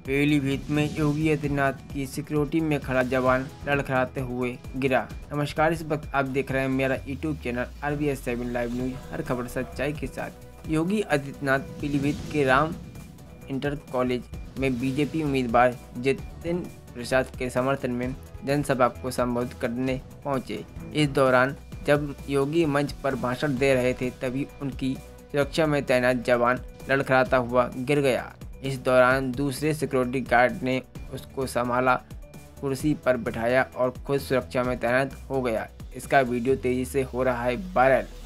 पीलीभीत में योगी आदित्यनाथ की सिक्योरिटी में खड़ा जवान लड़खड़ाते हुए गिरा। नमस्कार, इस वक्त आप देख रहे हैं मेरा YouTube channel RBS7 live news, हर खबर सच्चाई के साथ। योगी आदित्यनाथ पीलीभीत के राम इंटर कॉलेज में बीजेपी उम्मीदवार जितेंद्र प्रसाद के समर्थन में जनसभा को संबोधित करने पहुंचे। इस दौरान जब योगी मंच पर भाषण दे रहे थे तभी उनकी सुरक्षा में तैनात जवान लड़खड़ाता हुआ गिर गया। इस दौरान दूसरे सिक्योरिटी गार्ड ने उसको संभाला, कुर्सी पर बिठाया और खुद सुरक्षा में तैनात हो गया। इसका वीडियो तेजी से हो रहा है वायरल।